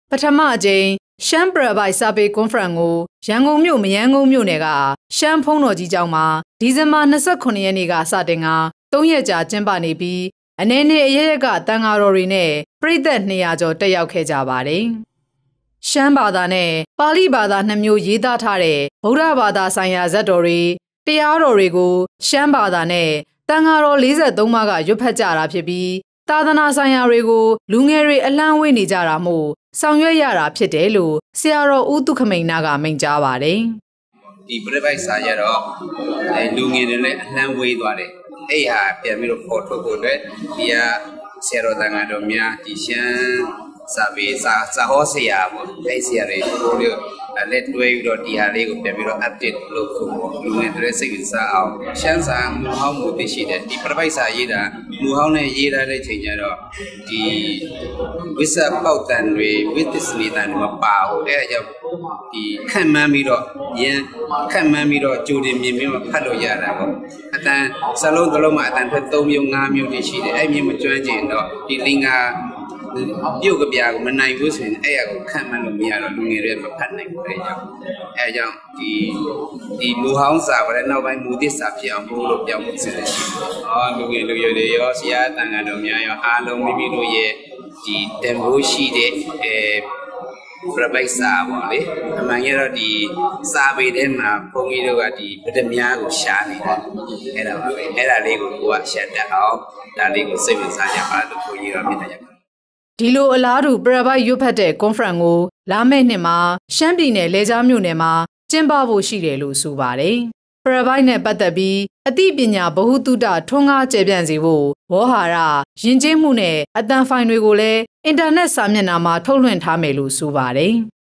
ပထမအကြိမ်ရှမ်းပရဘိုက်စာပေကွန်ဖရင့်ကိုရန်ကုန်မြို့မရမ်းကုန်းမြို့နယ်ကရှမ်းဖုံးတော်ကြီးကျောင်းမှာဒီဇင်ဘာ29ရက်နေ့ကစတင်က3ရက်ကြာကျင်းပနေပြီးအနေနဲ့အရရက်ကတန်ဃာတော်တွေနဲ့ပြည်သက်200ကျော်တက်ရောက်ခဲ့ကြပါတယ်။ရှမ်းဘာသာနဲ့ပါဠိဘာသာ2မျိုးရေးသားထားတဲ့ဗုဒ္ဓဘာသာဆိုင်ရာဇာတ်တော်တွေတရားတော်တွေကိုရှမ်းဘာသာနဲ့တန်ဃာတော်43ပါးကရွတ်ဖတ်ကြတာဖြစ်ပြီးသာသနာဆိုင်ရာတွေကိုလူငယ်တွေအလံဝေးနေကြတာမို့ဆောင်ရွက်ရတာဖြစ်တယ်လို့ဆရာတော်ဦးသုခမိန်နာကမိန့်ကြားပါတယ်။ဒီပြပိုက်စာရတော့လူငယ်တွေလည်းအလံဝေးသွားတယ်။အဲ့ဟာပြန်ပြီးတော့ဖော်ထုတ်ဖို့အတွက်ဒီကဆရာတော်တန်ခါတော်များဒီရှမ်းစာပေစာဟောဆရာပေါ့အဲ့ဆရာတွေတို့လက်တွဲပြီးတော့ဒီဟာလေးကိုပြန်ပြီးတော့ update လုပ်ဖို့လူငယ်တွေစိတ်ဝင်စားအောင်ရှမ်းစာမူဟောင်းမှုသိရှိတယ်ဒီပြပိုက်စာရေးတာမူဟောင်းနဲ့ရေးထားတဲ့ချိန်ကျတော့ဒီဝိသပေါက်တန်တွေဝိသစနီတန်တွေမပါဘူးအဲ့ဒါကြောင့်ဒီခန့်မှန်းပြီးတော့ခန့်မှန်းပြီးတော့ကြိုတင်မြင်မြင်ဖတ်လို့ရတာပေါ့အတန်စလုံးတစ်လုံးမှာအတန်ဖက်3မျိုး5မျိုးတိရှိတယ်အဲ့မြင်မကျွမ်းကျင်တော့ဒီလင်္ကာပြုတ်ကပြားကိုမနိုင်ဘူးဆိုရင်အဲ့ရကိုခံမှန်းလို့မရတော့လူငယ်တွေမဖတ်နိုင်ဘူးအဲ့ကြောင့်ဒီမူဟောင်းစာပဲနောက်ပိုင်းမူသစ္စာဖြစ်အောင်ဘိုးလို့ပြောင်းဖို့စဉ်းစားရှိတယ်လူငယ်လူရွယ်တွေရောဆရာတန်ခါတော်များရောအားလုံးမိမိတို့ရဲ့ဒီတန်ဖိုးရှိတဲ့ပြပိုက်စာပေါ့လေအမှန်ရတော့ဒီစာပေထဲမှာဘုန်းကြီးတို့ကဒီဗဒမြားကိုရှားနေတာအဲ့ဒါပါပဲအဲ့ဒါလေးကိုကိုကရှက်တတ်အောင်ဒါလေးကိုစိတ်ဝင်စားကြပါလို့ဘုန်းကြီးတို့မြင်တယ်ဒီလိုအလားတူပရဘိုက်ရွတ်ဖတ်တဲ့ကွန်ဖရင့်ကိုလာမယ့်နှစ်မှာရှမ်းပြည်နယ်လေကြားမြို့နယ်မှာကျင်းပဖို့ရှိတယ်လို့ဆိုပါတယ်။ပရဘိုက်နဲ့ပတ်သက်ပြီးအသိပညာဗဟုသုတထွန်းကားကျယ်ပြန့်စေဖို့ဝေါဟာရယဉ်ကျေးမှုနဲ့အတန်ဖိုင်တွေကိုလည်းအင်တာနက်စာမျက်နှာမှာထုတ်လွှင့်ထားမယ်လို့ဆိုပါတယ်။